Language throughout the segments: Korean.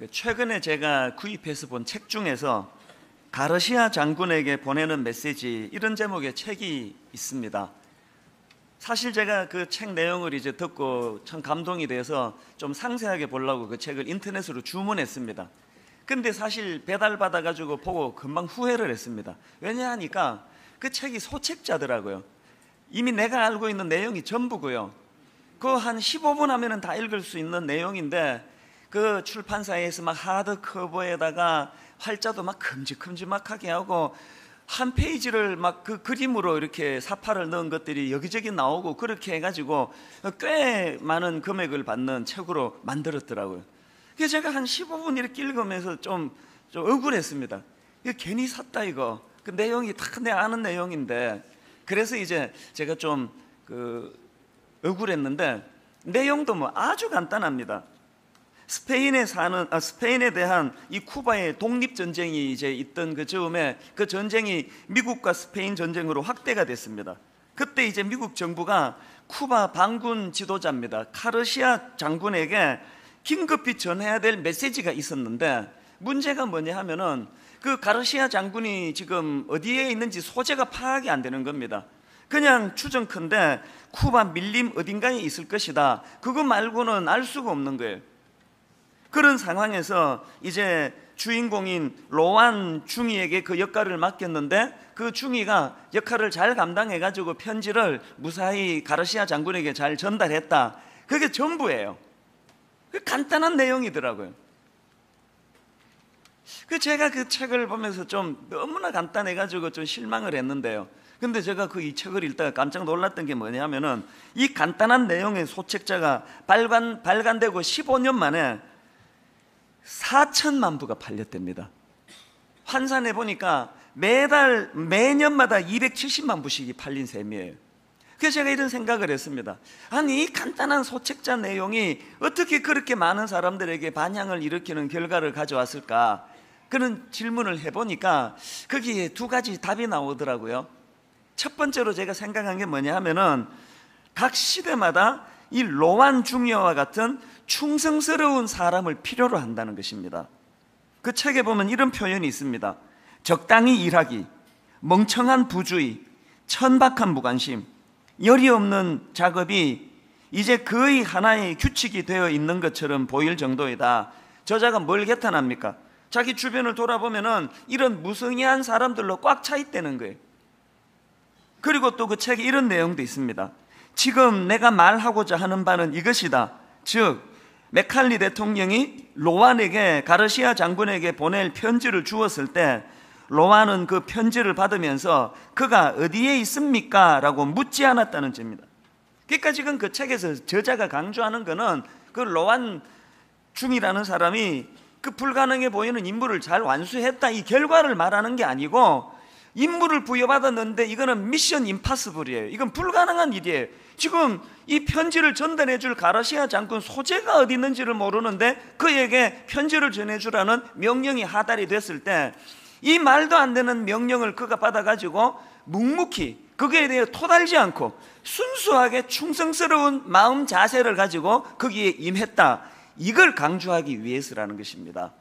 최근에 제가 구입해서 본 책 중에서 가르시아 장군에게 보내는 메시지, 이런 제목의 책이 있습니다. 사실 제가 그 책 내용을 이제 듣고 참 감동이 돼서 좀 상세하게 보려고 그 책을 인터넷으로 주문했습니다. 근데 사실 배달받아가지고 보고 금방 후회를 했습니다. 왜냐하니까 그 책이 소책자더라고요. 이미 내가 알고 있는 내용이 전부고요. 그거 한 15분 하면은 다 읽을 수 있는 내용인데, 그 출판사에서 막 하드 커버에다가 활자도 막 큼직큼직하게 하고 한 페이지를 막 그 그림으로 이렇게 사파를 넣은 것들이 여기저기 나오고, 그렇게 해가지고 꽤 많은 금액을 받는 책으로 만들었더라고요. 그래서 제가 한 15분 이렇게 읽으면서 좀 억울했습니다. 이거 괜히 샀다 이거. 그 내용이 다 내가 아는 내용인데. 그래서 이제 제가 좀 억울했는데, 내용도 뭐 아주 간단합니다. 스페인에 대한 이 쿠바의 독립 전쟁이 이제 있던 그 즈음에, 그 전쟁이 미국과 스페인 전쟁으로 확대가 됐습니다. 그때 이제 미국 정부가 쿠바 반군 지도자입니다, 가르시아 장군에게 긴급히 전해야 될 메시지가 있었는데, 문제가 뭐냐 하면은 그 가르시아 장군이 지금 어디에 있는지 소재가 파악이 안 되는 겁니다. 그냥 추정컨대 쿠바 밀림 어딘가에 있을 것이다, 그거 말고는 알 수가 없는 거예요. 그런 상황에서 이제 주인공인 로완 중위에게 그 역할을 맡겼는데, 그 중위가 역할을 잘 감당해가지고 편지를 무사히 가르시아 장군에게 잘 전달했다. 그게 전부예요. 간단한 내용이더라고요. 제가 그 책을 보면서 좀 너무나 간단해가지고 좀 실망을 했는데요. 근데 제가 이 책을 읽다가 깜짝 놀랐던 게 뭐냐면은, 이 간단한 내용의 소책자가 발간되고 15년 만에 4천만 부가 팔렸답니다. 환산해 보니까 매년마다 270만 부씩이 팔린 셈이에요. 그래서 제가 이런 생각을 했습니다. 아니, 이 간단한 소책자 내용이 어떻게 그렇게 많은 사람들에게 반향을 일으키는 결과를 가져왔을까? 그런 질문을 해보니까 거기에 두 가지 답이 나오더라고요. 첫 번째로 제가 생각한 게 뭐냐 하면은, 각 시대마다 이 로완 중위와 같은 충성스러운 사람을 필요로 한다는 것입니다. 그 책에 보면 이런 표현이 있습니다. 적당히 일하기, 멍청한 부주의, 천박한 무관심, 열이 없는 작업이 이제 거의 하나의 규칙이 되어 있는 것처럼 보일 정도이다. 저자가 뭘 개탄합니까? 자기 주변을 돌아보면은 이런 무성의한 사람들로 꽉 차 있다는 거예요. 그리고 또 그 책에 이런 내용도 있습니다. 지금 내가 말하고자 하는 바는 이것이다. 즉, 메칼리 대통령이 로완에게, 가르시아 장군에게 보낼 편지를 주었을 때, 로완은 그 편지를 받으면서 그가 어디에 있습니까? 라고 묻지 않았다는 점입니다. 그러니까 지금 그 책에서 저자가 강조하는 것은, 그 로완 중이라는 사람이 그 불가능해 보이는 임무를 잘 완수했다, 이 결과를 말하는 게 아니고, 임무를 부여받았는데 이거는 미션 임파서블이에요. 이건 불가능한 일이에요. 지금 이 편지를 전달해 줄 가르시아 장군 소재가 어디 있는지를 모르는데 그에게 편지를 전해주라는 명령이 하달이 됐을 때, 이 말도 안 되는 명령을 그가 받아가지고 묵묵히 거기에 대해 토달지 않고 순수하게 충성스러운 마음 자세를 가지고 거기에 임했다, 이걸 강조하기 위해서라는 것입니다.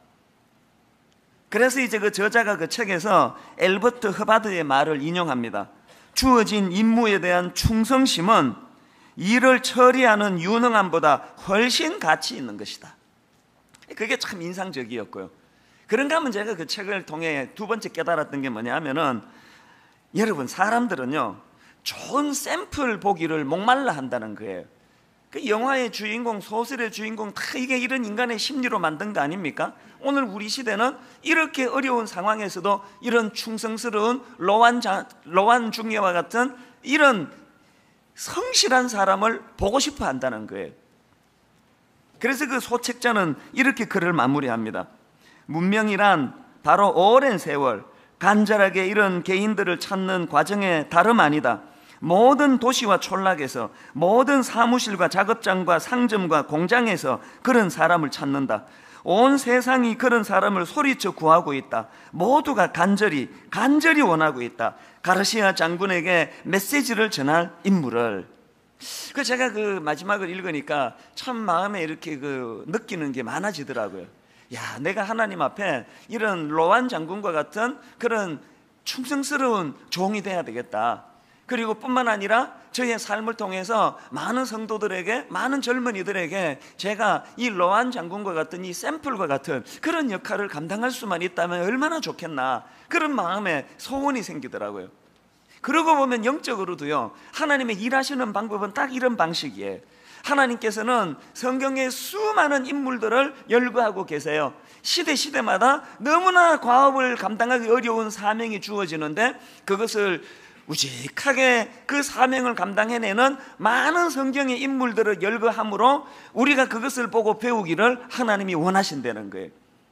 그래서 이제 그 저자가 그 책에서 엘버트 허바드의 말을 인용합니다. 주어진 임무에 대한 충성심은 일을 처리하는 유능함보다 훨씬 가치 있는 것이다. 그게 참 인상적이었고요. 그런가 하면 제가 그 책을 통해 두 번째 깨달았던 게 뭐냐 하면은, 여러분, 사람들은요 좋은 샘플 보기를 목말라 한다는 거예요. 그 영화의 주인공, 소설의 주인공 다 이게 이런 인간의 심리로 만든 거 아닙니까? 오늘 우리 시대는 이렇게 어려운 상황에서도 이런 충성스러운 로완 중위와 같은 이런 성실한 사람을 보고 싶어 한다는 거예요. 그래서 그 소책자는 이렇게 글을 마무리합니다. 문명이란 바로 오랜 세월 간절하게 이런 개인들을 찾는 과정의 다름 아니다. 모든 도시와 촌락에서, 모든 사무실과 작업장과 상점과 공장에서 그런 사람을 찾는다. 온 세상이 그런 사람을 소리쳐 구하고 있다. 모두가 간절히 원하고 있다. 가르시아 장군에게 메시지를 전할 인물을. 제가 그 마지막을 읽으니까 참 마음에 이렇게 느끼는 게 많아지더라고요. 야, 내가 하나님 앞에 이런 로안 장군과 같은 그런 충성스러운 종이 돼야 되겠다. 그리고 뿐만 아니라 저의 삶을 통해서 많은 성도들에게, 많은 젊은이들에게 제가 이 로안 장군과 같은 이 샘플과 같은 그런 역할을 감당할 수만 있다면 얼마나 좋겠나, 그런 마음에 소원이 생기더라고요. 그러고 보면 영적으로도요, 하나님의 일하시는 방법은 딱 이런 방식이에요. 하나님께서는 성경의 수많은 인물들을 열거하고 계세요. 시대마다 너무나 과업을 감당하기 어려운 사명이 주어지는데 그것을 우직하게 그 사명을 감당해내는 많은 성경의 인물들을 열거함으로 우리가 그것을 보고 배우기를 하나님이 원하신다는 거예요.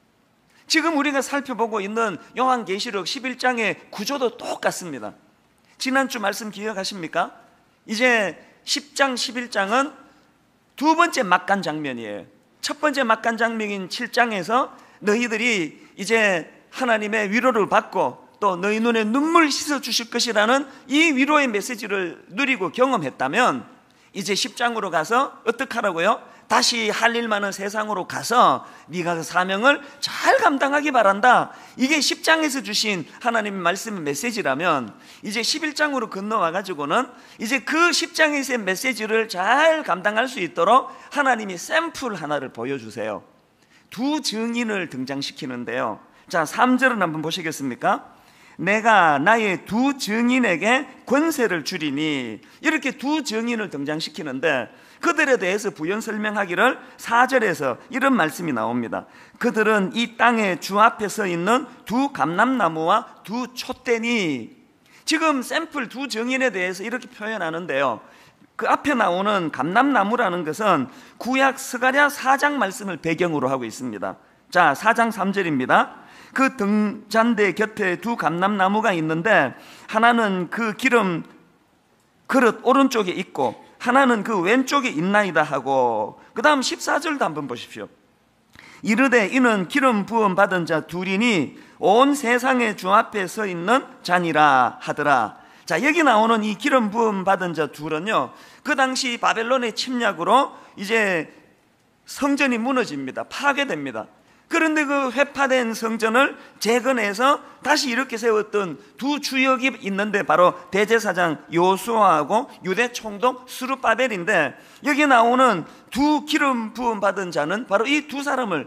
지금 우리가 살펴보고 있는 요한계시록 11장의 구조도 똑같습니다. 지난주 말씀 기억하십니까? 이제 10장, 11장은 두 번째 막간 장면이에요. 첫 번째 막간 장면인 7장에서 너희들이 이제 하나님의 위로를 받고 또 너희 눈에 눈물 씻어 주실 것이라는 이 위로의 메시지를 누리고 경험했다면, 이제 10장으로 가서 어떻게 하라고요? 다시 할 일 많은 세상으로 가서 네가 그 사명을 잘 감당하기 바란다. 이게 10장에서 주신 하나님의 말씀의 메시지라면, 이제 11장으로 건너와 가지고는 이제 그 10장에서의 메시지를 잘 감당할 수 있도록 하나님이 샘플 하나를 보여주세요. 두 증인을 등장시키는데요. 자, 3절은 한번 보시겠습니까? 내가 나의 두 증인에게 권세를 주리니, 이렇게 두 증인을 등장시키는데 그들에 대해서 부연 설명하기를 4절에서 이런 말씀이 나옵니다. 그들은 이 땅의 주 앞에 서 있는 두 감람나무와 두 촛대니, 지금 샘플 두 증인에 대해서 이렇게 표현하는데요, 그 앞에 나오는 감람나무라는 것은 구약 스가랴 4장 말씀을 배경으로 하고 있습니다. 자, 4장 3절입니다. 그 등잔대 곁에 두 감람나무가 있는데 하나는 그 기름 그릇 오른쪽에 있고 하나는 그 왼쪽에 있나이다 하고, 그 다음 14절도 한번 보십시오. 이르되 이는 기름 부음 받은 자 둘이니 온 세상의 주 앞에 서 있는 자니라 하더라. 자, 여기 나오는 이 기름 부음 받은 자 둘은요, 그 당시 바벨론의 침략으로 이제 성전이 무너집니다. 파괴됩니다. 그런데 그 회파된 성전을 재건해서 다시 이렇게 세웠던 두 주역이 있는데 바로 대제사장 요수아하고 유대 총독 스룹바벨인데, 여기 나오는 두 기름 부음 받은 자는 바로 이 두 사람을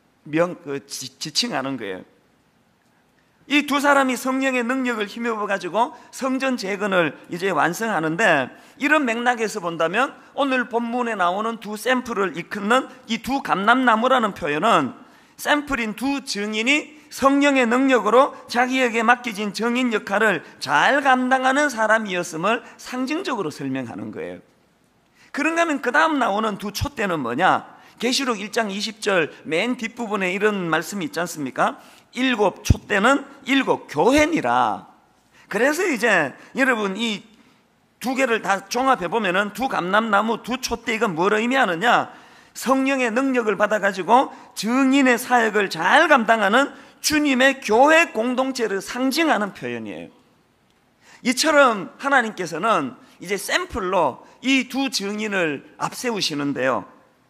지칭하는 거예요. 이 두 사람이 성령의 능력을 힘입어 가지고 성전 재건을 이제 완성하는데, 이런 맥락에서 본다면 오늘 본문에 나오는 두 샘플을 이끄는 이 두 감람나무라는 표현은 샘플인 두 증인이 성령의 능력으로 자기에게 맡겨진 증인 역할을 잘 감당하는 사람이었음을 상징적으로 설명하는 거예요. 그런가 하면 그 다음 나오는 두 촛대는 뭐냐? 계시록 1장 20절 맨 뒷부분에 이런 말씀이 있지 않습니까? 일곱 촛대는 일곱 교회니라. 그래서 이제 여러분 이 두 개를 다 종합해 보면은 두 감람나무 두 촛대, 이건 뭘 의미하느냐? 성령의 능력을 받아가지고 증인의 사역을 잘 감당하는 주님의 교회 공동체를 상징하는 표현이에요. 이처럼 하나님께서는 이제 샘플로 이 두 증인을 앞세우시는데요,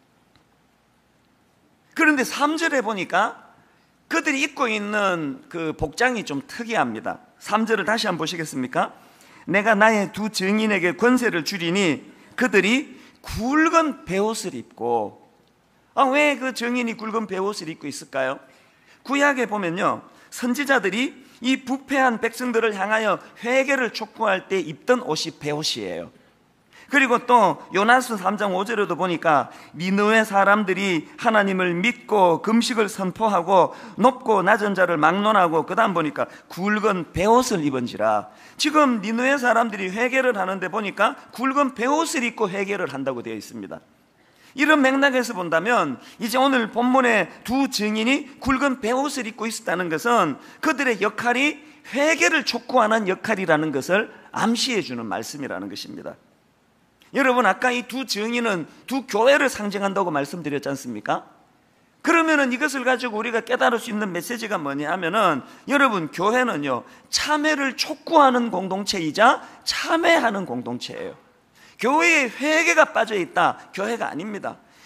그런데 3절에 보니까 그들이 입고 있는 그 복장이 좀 특이합니다. 3절을 다시 한번 보시겠습니까? 내가 나의 두 증인에게 권세를 주리니 그들이 굵은 베옷을 입고, 왜 그 증인이 굵은 베옷을 입고 있을까요? 구약에 보면요, 선지자들이 이 부패한 백성들을 향하여 회개를 촉구할 때 입던 옷이 베옷이에요. 그리고 또 요나스 3장 5절에도 보니까 니느웨 사람들이 하나님을 믿고 금식을 선포하고 높고 낮은 자를 막론하고, 그 다음 보니까 굵은 베옷을 입은지라. 지금 니느웨 사람들이 회개를 하는데 보니까 굵은 베옷을 입고 회개를 한다고 되어 있습니다. 이런 맥락에서 본다면 이제 오늘 본문의 두 증인이 굵은 베옷을 입고 있었다는 것은 그들의 역할이 회개를 촉구하는 역할이라는 것을 암시해 주는 말씀이라는 것입니다. 여러분, 아까 이 두 증인은 두 교회를 상징한다고 말씀드렸지 않습니까? 그러면은 이것을 가지고 우리가 깨달을 수 있는 메시지가 뭐냐 하면은, 여러분, 교회는요, 참회를 촉구하는 공동체이자 참회하는 공동체예요. 교회에 회개가 빠져 있다, 교회가 아닙니다.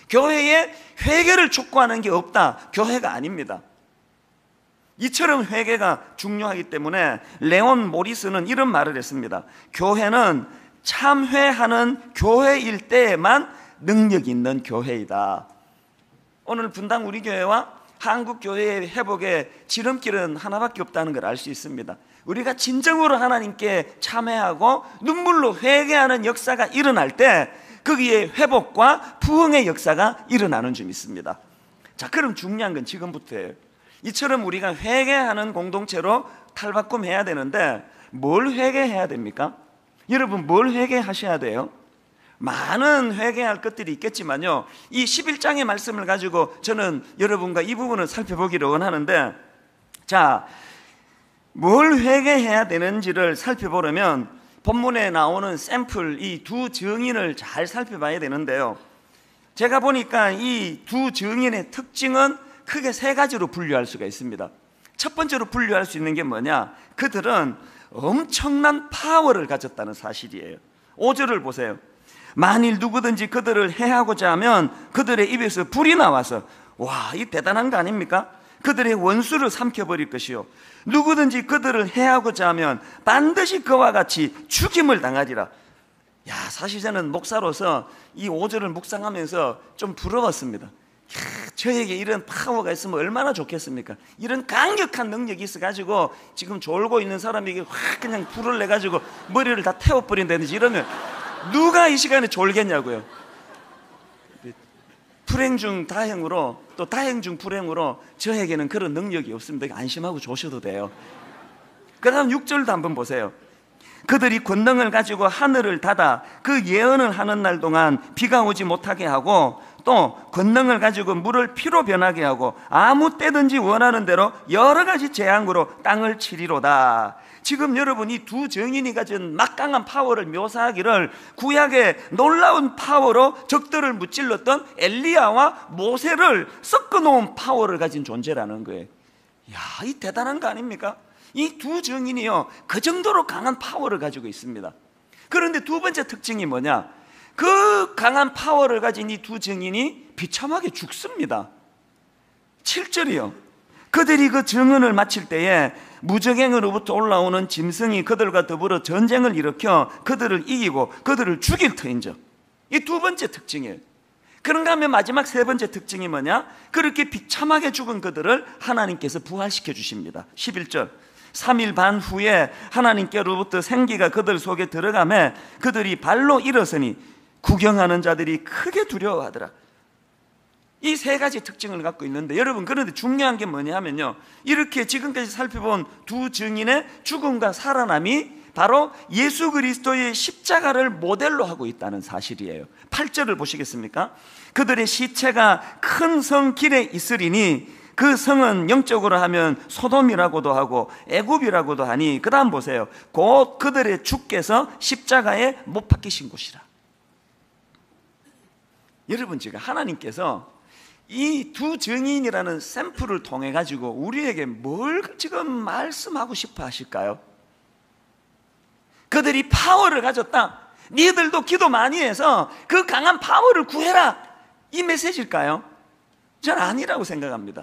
교회에 회개를 촉구하는 게 없다, 교회가 아닙니다. 이처럼 회개가 중요하기 때문에 레온 모리스는 이런 말을 했습니다. 교회는 참회하는 교회일 때에만 능력 있는 교회이다. 오늘 분당 우리 교회와 한국 교회의 회복의 지름길은 하나밖에 없다는 걸 알 수 있습니다. 우리가 진정으로 하나님께 참회하고 눈물로 회개하는 역사가 일어날 때 거기에 회복과 부흥의 역사가 일어나는 줄 믿습니다. 자, 그럼 중요한 건 지금부터예요. 이처럼 우리가 회개하는 공동체로 탈바꿈해야 되는데 뭘 회개해야 됩니까? 여러분, 뭘 회개하셔야 돼요? 많은 회개할 것들이 있겠지만요, 이 11장의 말씀을 가지고 저는 여러분과 이 부분을 살펴보기를 원하는데, 자, 뭘 회개해야 되는지를 살펴보려면 본문에 나오는 샘플 이 두 증인을 잘 살펴봐야 되는데요, 제가 보니까 이 두 증인의 특징은 크게 세 가지로 분류할 수가 있습니다. 첫 번째로 분류할 수 있는 게 뭐냐, 그들은 엄청난 파워를 가졌다는 사실이에요. 5절을 보세요. 만일 누구든지 그들을 해하고자 하면 그들의 입에서 불이 나와서, 와, 이 대단한 거 아닙니까? 그들의 원수를 삼켜버릴 것이요, 누구든지 그들을 해하고자 하면 반드시 그와 같이 죽임을 당하리라. 야, 사실 저는 목사로서 이 5절을 묵상하면서 좀 부러웠습니다. 저에게 이런 파워가 있으면 얼마나 좋겠습니까? 이런 강력한 능력이 있어가지고 지금 졸고 있는 사람에게 확 그냥 불을 내가지고 머리를 다 태워버린다든지 이러면 누가 이 시간에 졸겠냐고요. 불행 중 다행으로, 또 다행 중 불행으로 저에게는 그런 능력이 없습니다. 안심하고 조셔도 돼요. 그 다음 6절도 한번 보세요. 그들이 권능을 가지고 하늘을 닫아 그 예언을 하는 날 동안 비가 오지 못하게 하고, 또 권능을 가지고 물을 피로 변하게 하고 아무 때든지 원하는 대로 여러 가지 재앙으로 땅을 치리로다. 지금 여러분, 이 두 증인이 가진 막강한 파워를 묘사하기를 구약의 놀라운 파워로 적들을 무찔렀던 엘리야와 모세를 섞어놓은 파워를 가진 존재라는 거예요. 야, 이 대단한 거 아닙니까? 이 두 증인이요, 그 정도로 강한 파워를 가지고 있습니다. 그런데 두 번째 특징이 뭐냐, 그 강한 파워를 가진 이 두 증인이 비참하게 죽습니다. 7절이요. 그들이 그 증언을 마칠 때에 무적행으로부터 올라오는 짐승이 그들과 더불어 전쟁을 일으켜 그들을 이기고 그들을 죽일 터인즉. 이 두 번째 특징이에요. 그런가 하면 마지막 세 번째 특징이 뭐냐, 그렇게 비참하게 죽은 그들을 하나님께서 부활시켜 주십니다. 11절. 3일 반 후에 하나님께로부터 생기가 그들 속에 들어가매 그들이 발로 일어서니 구경하는 자들이 크게 두려워하더라. 이 세 가지 특징을 갖고 있는데, 여러분, 그런데 중요한 게 뭐냐면요, 이렇게 지금까지 살펴본 두 증인의 죽음과 살아남이 바로 예수 그리스도의 십자가를 모델로 하고 있다는 사실이에요. 8절을 보시겠습니까? 그들의 시체가 큰 성 길에 있으리니 그 성은 영적으로 하면 소돔이라고도 하고 애굽이라고도 하니, 그 다음 보세요. 곧 그들의 주께서 십자가에 못 박히신 곳이라. 여러분, 지금 하나님께서 이 두 증인이라는 샘플을 통해 가지고 우리에게 뭘 지금 말씀하고 싶어 하실까요? 그들이 파워를 가졌다, 니들도 기도 많이 해서 그 강한 파워를 구해라, 이 메시지일까요? 전 아니라고 생각합니다.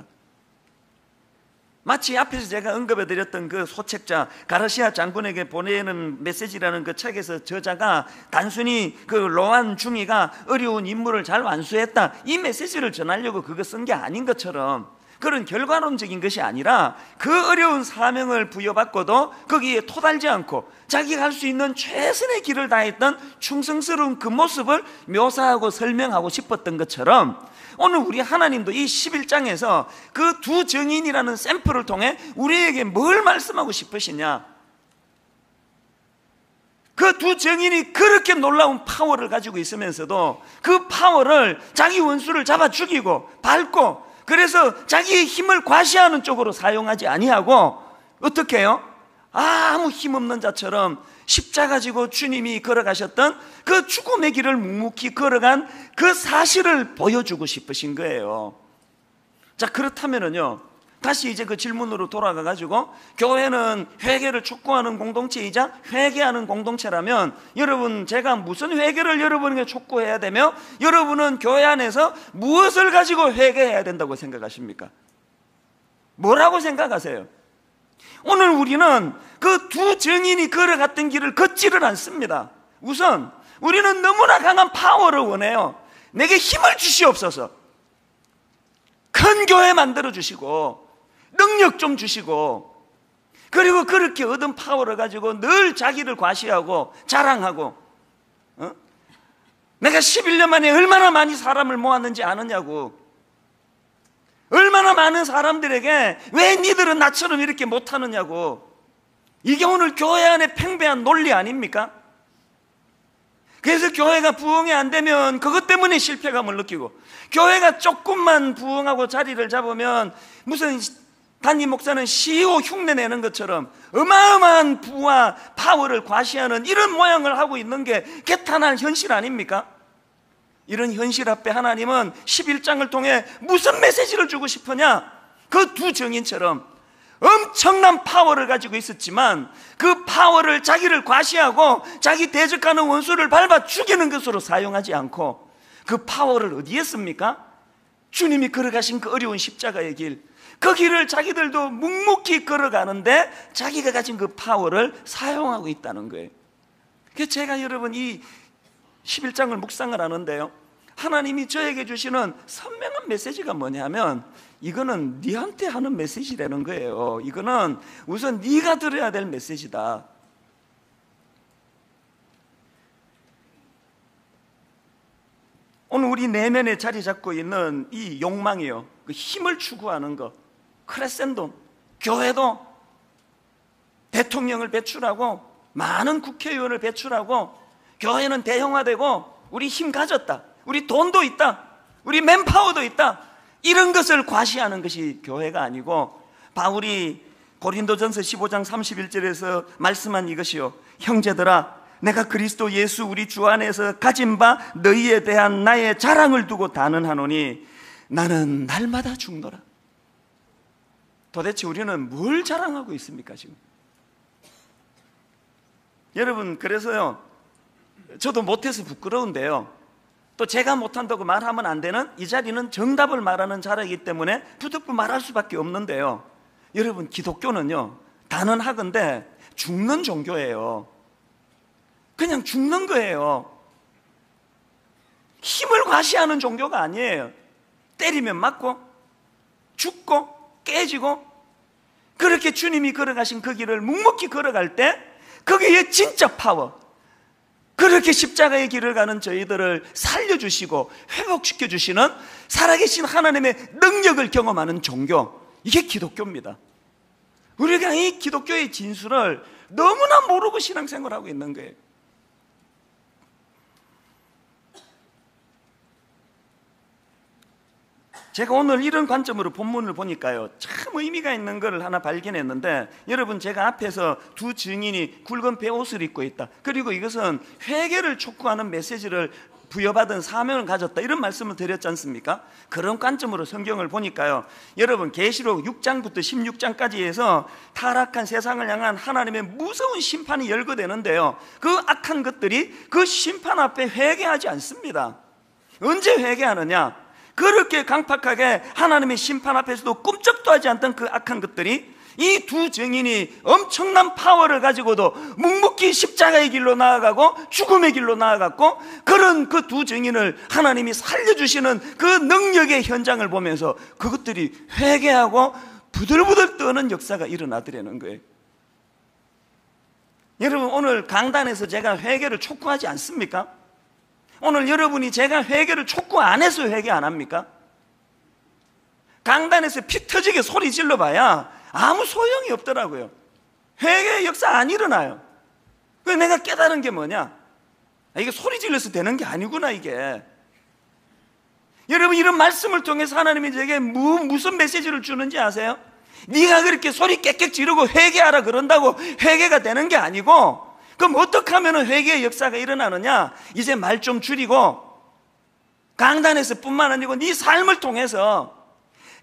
마치 앞에서 제가 언급해드렸던 그 소책자 가르시아 장군에게 보내는 메시지라는 그 책에서 저자가 단순히 그 로안 중이가 어려운 임무를 잘 완수했다, 이 메시지를 전하려고 그거 쓴 게 아닌 것처럼, 그런 결과론적인 것이 아니라 그 어려운 사명을 부여받고도 거기에 토달지 않고 자기가 할 수 있는 최선의 길을 다했던 충성스러운 그 모습을 묘사하고 설명하고 싶었던 것처럼, 오늘 우리 하나님도 이 11장에서 그 두 증인이라는 샘플을 통해 우리에게 뭘 말씀하고 싶으시냐, 그 두 증인이 그렇게 놀라운 파워를 가지고 있으면서도 그 파워를 자기 원수를 잡아 죽이고 밟고, 그래서 자기의 힘을 과시하는 쪽으로 사용하지 아니하고 어떻게 해요? 아무 힘없는 자처럼 십자가 지고 주님이 걸어가셨던 그 죽음의 길을 묵묵히 걸어간 그 사실을 보여주고 싶으신 거예요. 자, 그렇다면은요, 다시 이제 그 질문으로 돌아가 가지고, 교회는 회개를 촉구하는 공동체이자 회개하는 공동체라면, 여러분, 제가 무슨 회개를 여러분에게 촉구해야 되며, 여러분은 교회 안에서 무엇을 가지고 회개해야 된다고 생각하십니까? 뭐라고 생각하세요? 오늘 우리는 그 두 증인이 걸어갔던 길을 걷지를 않습니다. 우선 우리는 너무나 강한 파워를 원해요. 내게 힘을 주시옵소서. 큰 교회 만들어 주시고 능력 좀 주시고, 그리고 그렇게 얻은 파워를 가지고 늘 자기를 과시하고 자랑하고, 내가 11년 만에 얼마나 많이 사람을 모았는지 아느냐고, 얼마나 많은 사람들에게 왜 니들은 나처럼 이렇게 못하느냐고. 이게 오늘 교회 안에 팽배한 논리 아닙니까? 그래서 교회가 부흥이 안 되면 그것 때문에 실패감을 느끼고, 교회가 조금만 부흥하고 자리를 잡으면 무슨 담임 목사는 CEO 흉내내는 것처럼 어마어마한 부와 파워를 과시하는 이런 모양을 하고 있는 게 개탄할 현실 아닙니까? 이런 현실 앞에 하나님은 11장을 통해 무슨 메시지를 주고 싶으냐? 그 두 증인처럼 엄청난 파워를 가지고 있었지만 그 파워를 자기를 과시하고 자기 대적하는 원수를 밟아 죽이는 것으로 사용하지 않고, 그 파워를 어디에 씁니까? 주님이 걸어가신 그 어려운 십자가의 길, 그 길을 자기들도 묵묵히 걸어가는데 자기가 가진 그 파워를 사용하고 있다는 거예요. 그래서 제가 여러분 이 11장을 묵상을 하는데요, 하나님이 저에게 주시는 선명한 메시지가 뭐냐면, 이거는 네한테 하는 메시지라는 거예요. 이거는 우선 네가 들어야 될 메시지다. 오늘 우리 내면에 자리 잡고 있는 이 욕망이요, 그 힘을 추구하는 것, 크레센돈, 교회도 대통령을 배출하고 많은 국회의원을 배출하고 교회는 대형화되고 우리 힘 가졌다, 우리 돈도 있다, 우리 맨파워도 있다, 이런 것을 과시하는 것이 교회가 아니고, 바울이 고린도전서 15장 31절에서 말씀한 이것이요, 형제들아, 내가 그리스도 예수 우리 주 안에서 가진 바 너희에 대한 나의 자랑을 두고 단언하노니 나는 날마다 죽노라. 도대체 우리는 뭘 자랑하고 있습니까 지금? 여러분, 그래서요, 저도 못해서 부끄러운데요, 또 제가 못한다고 말하면 안 되는 이 자리는 정답을 말하는 자리이기 때문에 부득불 말할 수밖에 없는데요, 여러분, 기독교는요 단언하건대 죽는 종교예요. 그냥 죽는 거예요. 힘을 과시하는 종교가 아니에요. 때리면 맞고 죽고 깨지고, 그렇게 주님이 걸어가신 그 길을 묵묵히 걸어갈 때 거기에 진짜 파워, 그렇게 십자가의 길을 가는 저희들을 살려주시고 회복시켜주시는 살아계신 하나님의 능력을 경험하는 종교, 이게 기독교입니다. 우리가 이 기독교의 진수를 너무나 모르고 신앙생활을 하고 있는 거예요. 제가 오늘 이런 관점으로 본문을 보니까요, 참 의미가 있는 것을 하나 발견했는데, 여러분, 제가 앞에서 두 증인이 굵은 베옷을 입고 있다, 그리고 이것은 회개를 촉구하는 메시지를 부여받은 사명을 가졌다, 이런 말씀을 드렸지 않습니까? 그런 관점으로 성경을 보니까요, 여러분, 계시록 6장부터 16장까지 해서 타락한 세상을 향한 하나님의 무서운 심판이 열거되는데요, 그 악한 것들이 그 심판 앞에 회개하지 않습니다. 언제 회개하느냐? 그렇게 강팍하게 하나님의 심판 앞에서도 꿈쩍도 하지 않던 그 악한 것들이 이 두 증인이 엄청난 파워를 가지고도 묵묵히 십자가의 길로 나아가고 죽음의 길로 나아갔고, 그런 그 두 증인을 하나님이 살려주시는 그 능력의 현장을 보면서 그것들이 회개하고 부들부들 떠는 역사가 일어나더라는 거예요. 여러분, 오늘 강단에서 제가 회개를 촉구하지 않습니까? 오늘 여러분이 제가 회개를 촉구 안 해서 회개 안 합니까? 강단에서 피 터지게 소리 질러봐야 아무 소용이 없더라고요. 회개의 역사 안 일어나요. 그래서 내가 깨달은 게 뭐냐? 이게 소리 질러서 되는 게 아니구나, 이게. 여러분, 이런 말씀을 통해서 하나님이 제게 무슨 메시지를 주는지 아세요? 네가 그렇게 소리 깨끗 지르고 회개하라 그런다고 회개가 되는 게 아니고, 그럼 어떻게 하면 회개의 역사가 일어나느냐? 이제 말 좀 줄이고 강단에서 뿐만 아니고 네 삶을 통해서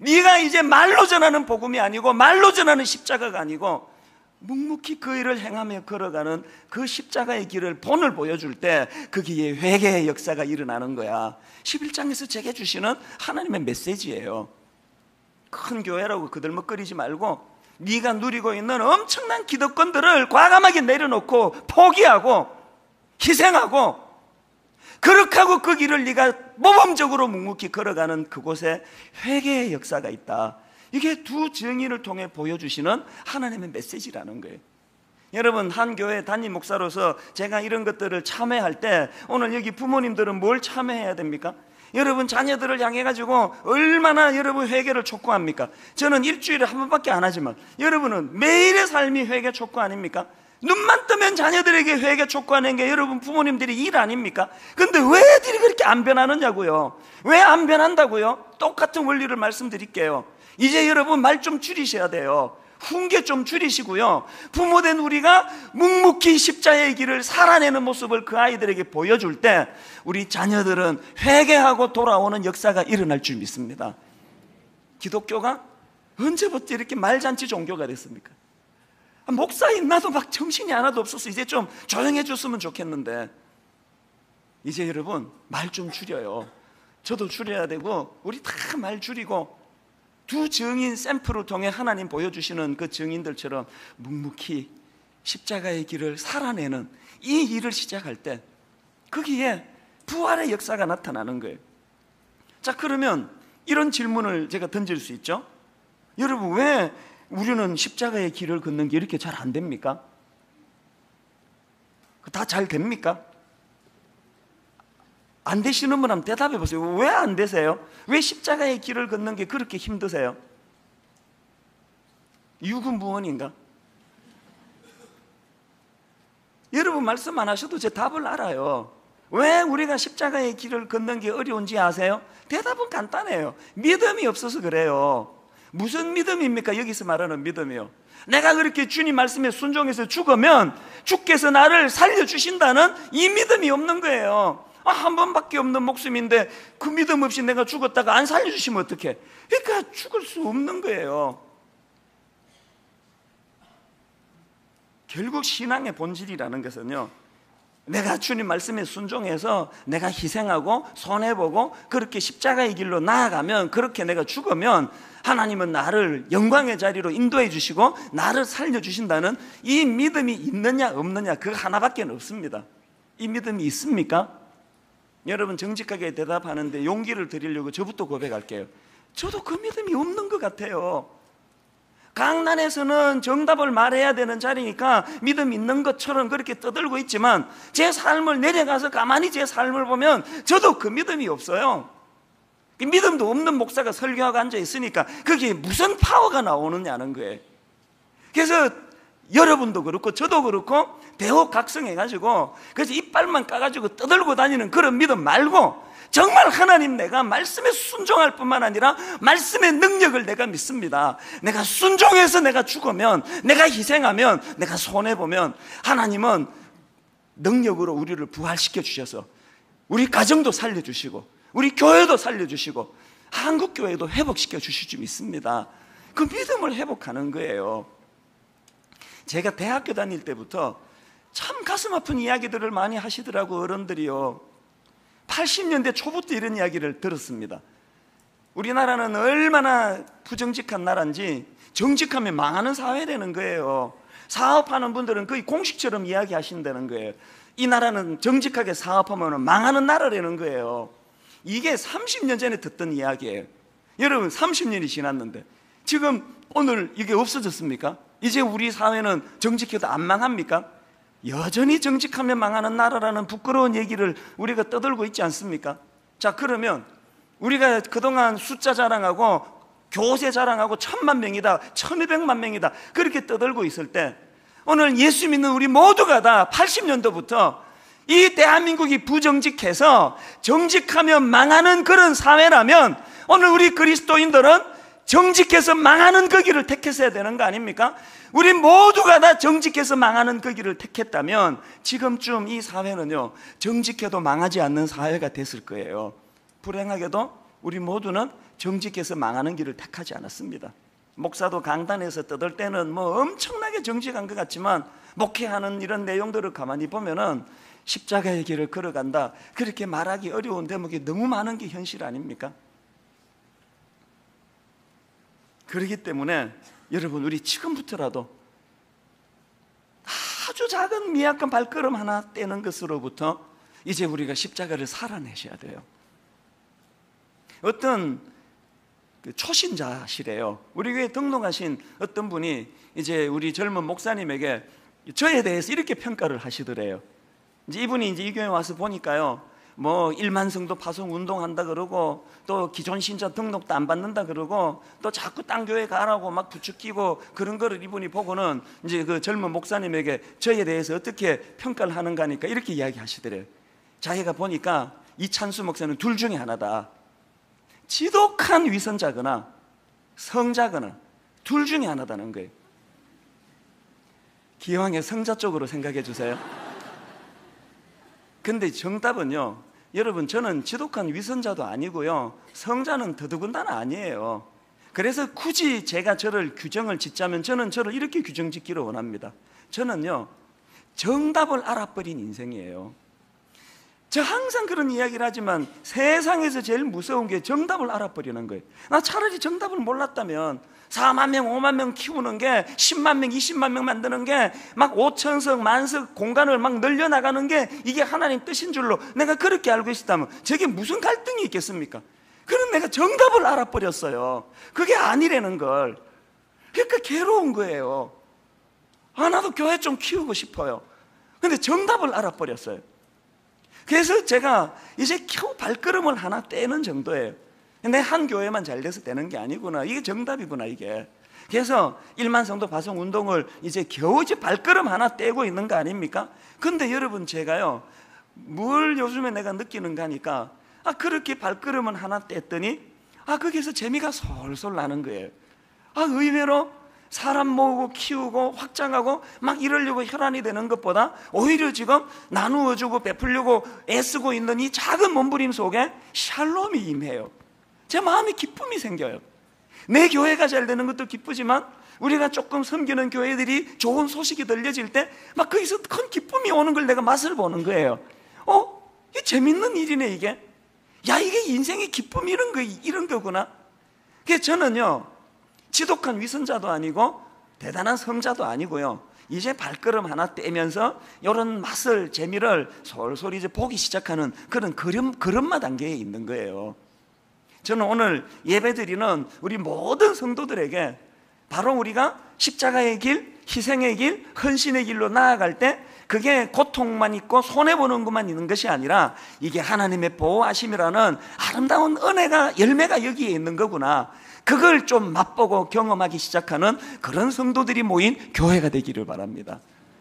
네가 이제 말로 전하는 복음이 아니고 말로 전하는 십자가가 아니고 묵묵히 그 일을 행하며 걸어가는 그 십자가의 길을 본을 보여줄 때 거기에 회개의 역사가 일어나는 거야. 11장에서 제게 주시는 하나님의 메시지예요. 큰 교회라고 그들먹거리지 말고 네가 누리고 있는 엄청난 기득권들을 과감하게 내려놓고 포기하고 희생하고 그렇게 하고 그 길을 네가 모범적으로 묵묵히 걸어가는 그곳에 회개의 역사가 있다. 이게 두 증인을 통해 보여주시는 하나님의 메시지라는 거예요. 여러분, 한 교회 담임 목사로서 제가 이런 것들을 참여할 때 오늘 여기 부모님들은 뭘 참여해야 됩니까? 여러분 자녀들을 향해 가지고 얼마나 여러분 회개를 촉구합니까? 저는 일주일에 한 번밖에 안 하지만 여러분은 매일의 삶이 회개 촉구 아닙니까? 눈만 뜨면 자녀들에게 회개 촉구하는 게 여러분 부모님들이 일 아닙니까? 근데 왜 애들이 그렇게 안 변하느냐고요? 왜 안 변한다고요? 똑같은 원리를 말씀드릴게요. 이제 여러분 말 좀 줄이셔야 돼요. 훈계 좀 줄이시고요, 부모된 우리가 묵묵히 십자가의 길을 살아내는 모습을 그 아이들에게 보여줄 때 우리 자녀들은 회개하고 돌아오는 역사가 일어날 줄 믿습니다. 기독교가 언제부터 이렇게 말잔치 종교가 됐습니까? 목사인 나도 막 정신이 하나도 없어서 이제 좀 조용해 줬으면 좋겠는데, 이제 여러분 말 좀 줄여요. 저도 줄여야 되고 우리 다 말 줄이고 두 증인 샘플을 통해 하나님 보여주시는 그 증인들처럼 묵묵히 십자가의 길을 살아내는 이 일을 시작할 때 거기에 부활의 역사가 나타나는 거예요. 자, 그러면 이런 질문을 제가 던질 수 있죠. 여러분, 왜 우리는 십자가의 길을 걷는 게 이렇게 잘 안 됩니까? 다 잘 됩니까? 안 되시는 분 한번 대답해 보세요. 왜 안 되세요? 왜 십자가의 길을 걷는 게 그렇게 힘드세요? 유구무원인가? 여러분 말씀 안 하셔도 제 답을 알아요. 왜 우리가 십자가의 길을 걷는 게 어려운지 아세요? 대답은 간단해요. 믿음이 없어서 그래요. 무슨 믿음입니까? 여기서 말하는 믿음이요, 내가 그렇게 주님 말씀에 순종해서 죽으면 주께서 나를 살려주신다는 이 믿음이 없는 거예요. 한 번밖에 없는 목숨인데 그 믿음 없이 내가 죽었다가 안 살려주시면 어떡해? 그러니까 죽을 수 없는 거예요. 결국 신앙의 본질이라는 것은요, 내가 주님 말씀에 순종해서 내가 희생하고 손해보고 그렇게 십자가의 길로 나아가면, 그렇게 내가 죽으면 하나님은 나를 영광의 자리로 인도해 주시고 나를 살려주신다는 이 믿음이 있느냐 없느냐, 그 하나밖에 없습니다. 이 믿음이 있습니까? 여러분 정직하게 대답하는데 용기를 드리려고 저부터 고백할게요. 저도 그 믿음이 없는 것 같아요. 강단에서는 정답을 말해야 되는 자리니까 믿음 있는 것처럼 그렇게 떠들고 있지만 제 삶을 내려가서 가만히 제 삶을 보면 저도 그 믿음이 없어요. 믿음도 없는 목사가 설교하고 앉아 있으니까 그게 무슨 파워가 나오느냐는 거예요. 그래서 여러분도 그렇고 저도 그렇고 대혹각성해가지고 그래서 이빨만 까가지고 떠들고 다니는 그런 믿음 말고, 정말 하나님 내가 말씀에 순종할 뿐만 아니라 말씀의 능력을 내가 믿습니다. 내가 순종해서 내가 죽으면, 내가 희생하면, 내가 손해보면 하나님은 능력으로 우리를 부활시켜 주셔서 우리 가정도 살려주시고 우리 교회도 살려주시고 한국교회도 회복시켜 주실 줄 믿습니다. 그 믿음을 회복하는 거예요. 제가 대학교 다닐 때부터 참 가슴 아픈 이야기들을 많이 하시더라고, 어른들이요. 80년대 초부터 이런 이야기를 들었습니다. 우리나라는 얼마나 부정직한 나라인지, 정직하면 망하는 사회라는 거예요. 사업하는 분들은 거의 공식처럼 이야기하신다는 거예요. 이 나라는 정직하게 사업하면 망하는 나라라는 거예요. 이게 30년 전에 듣던 이야기예요. 여러분 30년이 지났는데 지금 오늘 이게 없어졌습니까? 이제 우리 사회는 정직해도 안 망합니까? 여전히 정직하면 망하는 나라라는 부끄러운 얘기를 우리가 떠들고 있지 않습니까? 자, 그러면 우리가 그동안 숫자 자랑하고 교세 자랑하고 1000만 명이다 1200만 명이다 그렇게 떠들고 있을 때, 오늘 예수 믿는 우리 모두가 다 80년도부터 이 대한민국이 부정직해서 정직하면 망하는 그런 사회라면 오늘 우리 그리스도인들은 정직해서 망하는 그 길을 택했어야 되는 거 아닙니까? 우리 모두가 다 정직해서 망하는 그 길을 택했다면 지금쯤 이 사회는요, 정직해도 망하지 않는 사회가 됐을 거예요. 불행하게도 우리 모두는 정직해서 망하는 길을 택하지 않았습니다. 목사도 강단에서 떠들 때는 뭐 엄청나게 정직한 것 같지만 목회하는 이런 내용들을 가만히 보면은 십자가의 길을 걸어간다, 그렇게 말하기 어려운 대목이 너무 많은 게 현실 아닙니까? 그렇기 때문에 여러분, 우리 지금부터라도 아주 작은 미약한 발걸음 하나 떼는 것으로부터 이제 우리가 십자가를 살아내셔야 돼요. 어떤 초신자시래요. 우리 교회 등록하신 어떤 분이 이제 우리 젊은 목사님에게 저에 대해서 이렇게 평가를 하시더래요. 이제 이분이 이제 이 교회 와서 보니까요, 뭐 1만 성도 파송 운동한다 그러고, 또 기존 신자 등록도 안 받는다 그러고, 또 자꾸 딴 교회 가라고 막 부추기고, 그런 거를 이분이 보고는 이제 그 젊은 목사님에게 저에 대해서 어떻게 평가를 하는가 하니까 이렇게 이야기하시더래요. 자기가 보니까 이찬수 목사는 둘 중에 하나다. 지독한 위선자거나 성자거나 둘 중에 하나다는 거예요. 기왕에 성자 쪽으로 생각해 주세요. 근데 정답은요, 여러분, 저는 지독한 위선자도 아니고요, 성자는 더더군다나 아니에요. 그래서 굳이 제가 저를 규정을 짓자면 저는 저를 이렇게 규정 짓기를 원합니다. 저는요, 정답을 알아버린 인생이에요. 저 항상 그런 이야기를 하지만 세상에서 제일 무서운 게 정답을 알아버리는 거예요. 나 차라리 정답을 몰랐다면 4만 명, 5만 명 키우는 게, 10만 명, 20만 명 만드는 게, 막 5천석, 만석 공간을 막 늘려나가는 게 이게 하나님 뜻인 줄로 내가 그렇게 알고 있었다면 저게 무슨 갈등이 있겠습니까? 그럼 내가 정답을 알아버렸어요. 그게 아니라는 걸. 그러니까 괴로운 거예요. 나도 교회 좀 키우고 싶어요. 근데 정답을 알아버렸어요. 그래서 제가 이제 겨우 발걸음을 하나 떼는 정도예요. 내 한 교회만 잘 돼서 되는 게 아니구나, 이게 정답이구나, 이게. 그래서 1만 성도 파송 운동을 이제 겨우 이제 발걸음 하나 떼고 있는 거 아닙니까? 근데 여러분, 제가요, 뭘 요즘에 내가 느끼는가 하니까, 그렇게 발걸음은 하나 뗐더니 거기서 재미가 솔솔 나는 거예요. 의외로 사람 모으고 키우고 확장하고 막 이러려고 혈안이 되는 것보다 오히려 지금 나누어주고 베풀려고 애쓰고 있는 이 작은 몸부림 속에 샬롬이 임해요. 제 마음에 기쁨이 생겨요. 내 교회가 잘 되는 것도 기쁘지만 우리가 조금 섬기는 교회들이 좋은 소식이 들려질 때 막 거기서 큰 기쁨이 오는 걸 내가 맛을 보는 거예요. 이게 재밌는 일이네, 이게. 야, 이게 인생의 기쁨이 이런 거구나. 그래서 저는요, 지독한 위선자도 아니고 대단한 성자도 아니고요, 이제 발걸음 하나 떼면서 이런 맛을, 재미를 솔솔 이제 보기 시작하는 그런 걸음마 단계에 있는 거예요. 저는 오늘 예배드리는 우리 모든 성도들에게 바로 우리가 십자가의 길, 희생의 길, 헌신의 길로 나아갈 때 그게 고통만 있고 손해보는 것만 있는 것이 아니라 이게 하나님의 보호하심이라는 아름다운 은혜가, 열매가 여기에 있는 거구나, 그걸 좀 맛보고 경험하기 시작하는 그런 성도들이 모인 교회가 되기를 바랍니다.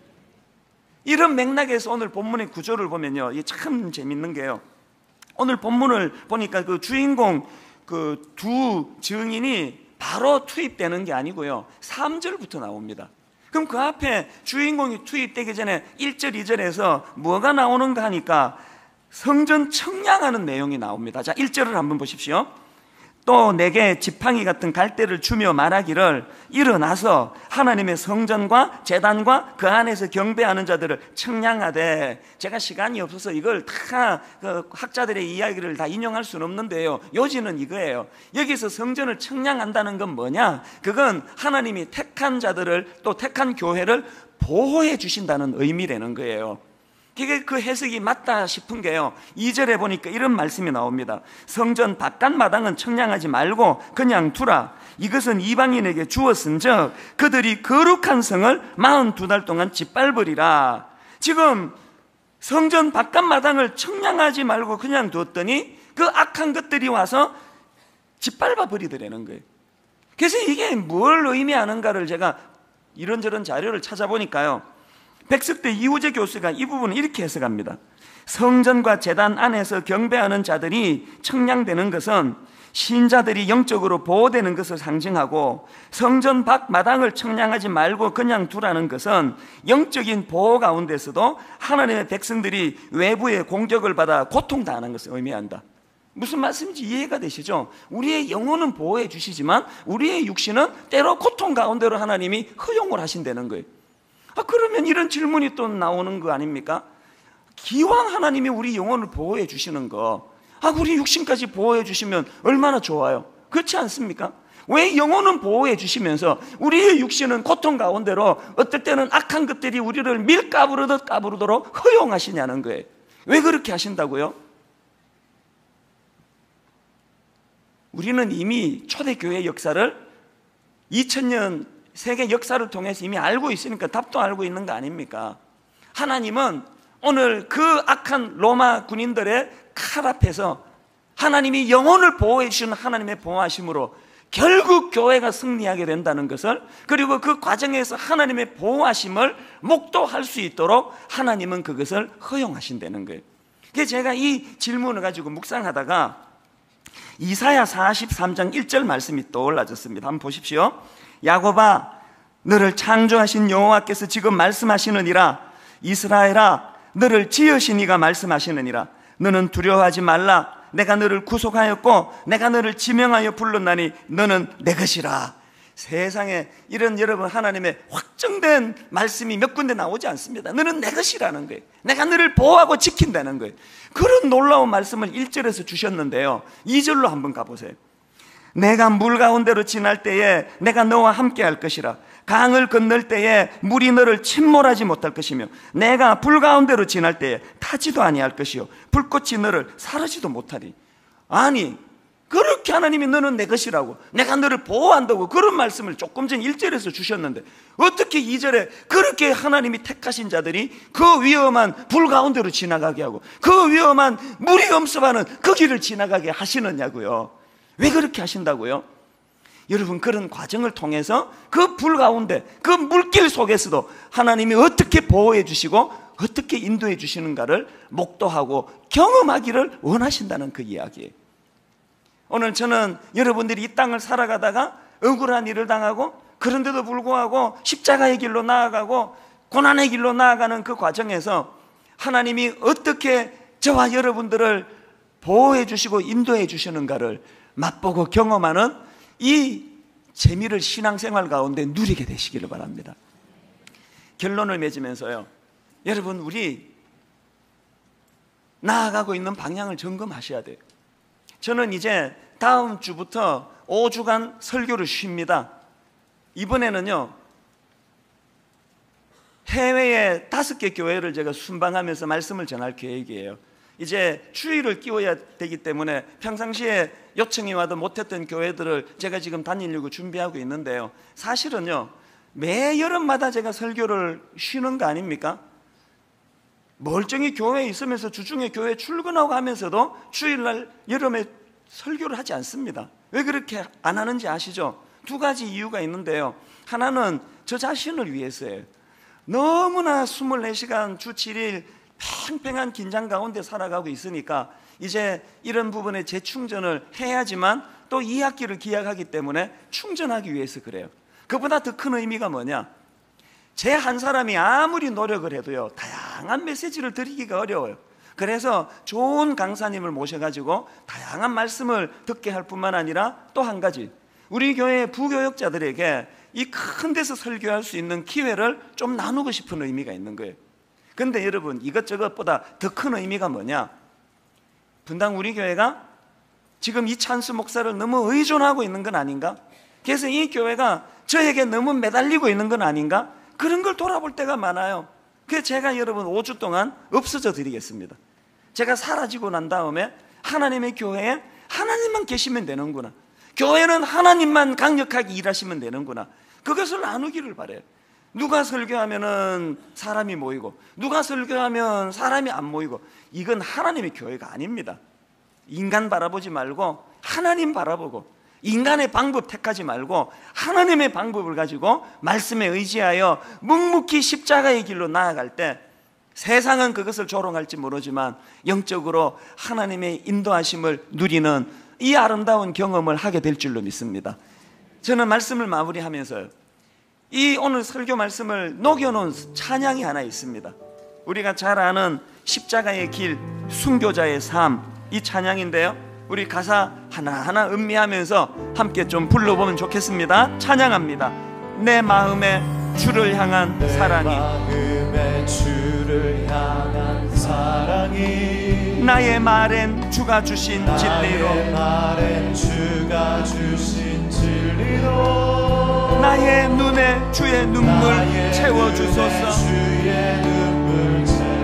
이런 맥락에서 오늘 본문의 구조를 보면요, 이게 참 재밌는 게요, 오늘 본문을 보니까 그 주인공 그 두 증인이 바로 투입되는 게 아니고요, 3절부터 나옵니다. 그럼 그 앞에 주인공이 투입되기 전에 1절, 2절에서 뭐가 나오는가 하니까 성전 청량하는 내용이 나옵니다. 자, 1절을 한번 보십시오. 또 내게 지팡이 같은 갈대를 주며 말하기를, 일어나서 하나님의 성전과 제단과 그 안에서 경배하는 자들을 청량하되. 제가 시간이 없어서 이걸 다 학자들의 이야기를 다 인용할 수는 없는데요, 요지는 이거예요. 여기서 성전을 청량한다는 건 뭐냐, 그건 하나님이 택한 자들을, 또 택한 교회를 보호해 주신다는 의미라는 거예요. 이게 그 해석이 맞다 싶은 게요, 2절에 보니까 이런 말씀이 나옵니다. 성전 바깥 마당은 청량하지 말고 그냥 두라. 이것은 이방인에게 주었은즉 그들이 거룩한 성을 42달 동안 짓밟으리라. 지금 성전 바깥 마당을 청량하지 말고 그냥 두었더니 그 악한 것들이 와서 짓밟아 버리더라는 거예요. 그래서 이게 뭘 의미하는가를 제가 이런저런 자료를 찾아보니까요, 백석대 이우재 교수가 이 부분을 이렇게 해석합니다. 성전과 제단 안에서 경배하는 자들이 청량되는 것은 신자들이 영적으로 보호되는 것을 상징하고, 성전 밖 마당을 청량하지 말고 그냥 두라는 것은 영적인 보호 가운데서도 하나님의 백성들이 외부의 공격을 받아 고통당하는 것을 의미한다. 무슨 말씀인지 이해가 되시죠? 우리의 영혼은 보호해 주시지만 우리의 육신은 때로 고통 가운데로 하나님이 허용을 하신다는 거예요. 그러면 이런 질문이 또 나오는 거 아닙니까? 기왕 하나님이 우리 영혼을 보호해 주시는 거, 우리 육신까지 보호해 주시면 얼마나 좋아요. 그렇지 않습니까? 왜 영혼은 보호해 주시면서 우리의 육신은 고통 가운데로 어떨 때는 악한 것들이 우리를 밀가부르듯 까부르도록 허용하시냐는 거예요. 왜 그렇게 하신다고요? 우리는 이미 초대교회 역사를 2000년 세계 역사를 통해서 이미 알고 있으니까 답도 알고 있는 거 아닙니까? 하나님은 오늘 그 악한 로마 군인들의 칼 앞에서 하나님이 영혼을 보호해 주시는 하나님의 보호하심으로 결국 교회가 승리하게 된다는 것을, 그리고 그 과정에서 하나님의 보호하심을 목도할 수 있도록 하나님은 그것을 허용하신다는 거예요. 그래서 제가 이 질문을 가지고 묵상하다가 이사야 43장 1절 말씀이 떠올라졌습니다. 한번 보십시오. 야곱아, 너를 창조하신 여호와께서 지금 말씀하시느니라. 이스라엘아, 너를 지으신 이가 말씀하시느니라. 너는 두려워하지 말라. 내가 너를 구속하였고 내가 너를 지명하여 불렀나니 너는 내 것이라. 세상에 이런 여러분 하나님의 확정된 말씀이 몇 군데 나오지 않습니다. 너는 내 것이라는 거예요. 내가 너를 보호하고 지킨다는 거예요. 그런 놀라운 말씀을 1절에서 주셨는데요, 2절로 한번 가보세요. 내가 물 가운데로 지날 때에 내가 너와 함께 할 것이라. 강을 건널 때에 물이 너를 침몰하지 못할 것이며 내가 불 가운데로 지날 때에 타지도 아니할 것이요 불꽃이 너를 사르지도 못하리. 아니, 그렇게 하나님이 너는 내 것이라고, 내가 너를 보호한다고 그런 말씀을 조금 전 1절에서 주셨는데 어떻게 2절에 그렇게 하나님이 택하신 자들이 그 위험한 불 가운데로 지나가게 하고 그 위험한 물이 엄습하는 그 길을 지나가게 하시느냐고요. 왜 그렇게 하신다고요? 여러분, 그런 과정을 통해서 그 불 가운데 그 물길 속에서도 하나님이 어떻게 보호해 주시고 어떻게 인도해 주시는가를 목도하고 경험하기를 원하신다는 그 이야기예요. 오늘 저는 여러분들이 이 땅을 살아가다가 억울한 일을 당하고 그런데도 불구하고 십자가의 길로 나아가고 고난의 길로 나아가는 그 과정에서 하나님이 어떻게 저와 여러분들을 보호해 주시고 인도해 주시는가를 맛보고 경험하는 이 재미를 신앙생활 가운데 누리게 되시기를 바랍니다. 결론을 맺으면서요, 여러분, 우리 나아가고 있는 방향을 점검하셔야 돼요. 저는 이제 다음 주부터 5주간 설교를 쉽니다. 이번에는요, 해외에 5개 교회를 제가 순방하면서 말씀을 전할 계획이에요. 이제 주의를 끼워야 되기 때문에 평상시에 요청이 와도 못했던 교회들을 제가 지금 다니려고 준비하고 있는데요, 사실은요, 매 여름마다 제가 설교를 쉬는 거 아닙니까? 멀쩡히 교회에 있으면서 주중에 교회 출근하고 하면서도 주일날 여름에 설교를 하지 않습니다. 왜 그렇게 안 하는지 아시죠? 2가지 이유가 있는데요, 하나는 저 자신을 위해서예요. 너무나 24시간 주 7일 팽팽한 긴장 가운데 살아가고 있으니까 이제 이런 부분에 재충전을 해야지만 또 2학기를 기약하기 때문에 충전하기 위해서 그래요. 그보다 더 큰 의미가 뭐냐, 제 한 사람이 아무리 노력을 해도요, 다양한 메시지를 드리기가 어려워요. 그래서 좋은 강사님을 모셔가지고 다양한 말씀을 듣게 할 뿐만 아니라 또 한 가지, 우리 교회 부교역자들에게 이 큰 데서 설교할 수 있는 기회를 좀 나누고 싶은 의미가 있는 거예요. 근데 여러분, 이것저것보다 더 큰 의미가 뭐냐, 분당 우리 교회가 지금 이찬수 목사를 너무 의존하고 있는 건 아닌가? 그래서 이 교회가 저에게 너무 매달리고 있는 건 아닌가? 그런 걸 돌아볼 때가 많아요. 그래서 제가 여러분 5주 동안 없어져 드리겠습니다. 제가 사라지고 난 다음에 하나님의 교회에 하나님만 계시면 되는구나, 교회는 하나님만 강력하게 일하시면 되는구나, 그것을 나누기를 바라요. 누가 설교하면은 사람이 모이고 누가 설교하면 사람이 안 모이고, 이건 하나님의 교회가 아닙니다. 인간 바라보지 말고 하나님 바라보고, 인간의 방법 택하지 말고 하나님의 방법을 가지고 말씀에 의지하여 묵묵히 십자가의 길로 나아갈 때 세상은 그것을 조롱할지 모르지만 영적으로 하나님의 인도하심을 누리는 이 아름다운 경험을 하게 될 줄로 믿습니다. 저는 말씀을 마무리하면서요, 이 오늘 설교 말씀을 녹여놓은 찬양이 하나 있습니다. 우리가 잘 아는 십자가의 길, 순교자의 삶, 이 찬양인데요, 우리 가사 하나하나 음미하면서 함께 좀 불러보면 좋겠습니다. 찬양합니다. 내 마음에 주를 향한 사랑이, 내 마음에 주를 향한 사랑이, 나의 말엔 주가 주신 진리로, 나의 말엔 주가 주신 진리로, 나의 눈에 주의 눈물 채워주소서. 주의 눈물